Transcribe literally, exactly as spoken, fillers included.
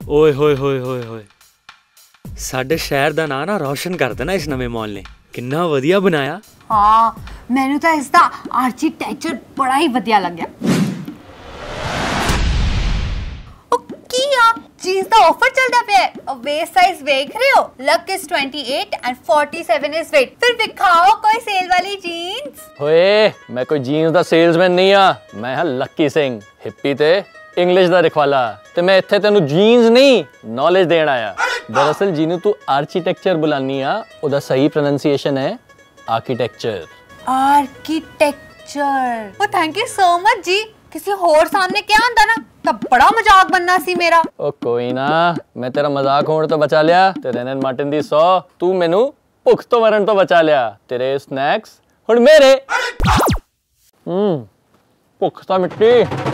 ओए होए होए होए होए साडे शहर दा नाम ना रोशन कर देना इस नवे मॉल ने। किन्ना वधिया बनाया। हाँ मैनू तो इसका आर्कीटेक्चर बड़ा ही वधिया लग्या। जीन्स का ऑफर चलता पे वेस्ट साइज देख रहे हो। लक इज अट्ठाईस एंड सैंतालीस इज वेट। फिर दिखाओ कोई सेल वाली जीन्स। ओए मैं कोई जीन्स दा सेल्समैन नहीं आ, मैं हां लक्की सिंह हिप्पी ते इंग्लिश दा रखवाला ते मैं इत्थे तेनू जीन्स नहीं नॉलेज देण आया। दरअसल जिन्नू तू आर्कीटेक्चर बुलानी आ ओदा सही प्रोनाउंसिएशन है आर्किटेक्चर। आर्किटेक्चर। ओ थैंक यू सो मच जी। किसी होर सामने क्या आंदा ना तब बड़ा मजाक बनना सी मेरा। ओ कोई ना मैं तेरा मजाक होने तो बचा लिया। तेरे नैन मार्टिन दी सौ तू मैनू भुख तो मरण तो बचा लिया। तेरे स्नैक्स हुण मेरे। हम्म भुख तो मिट्टी।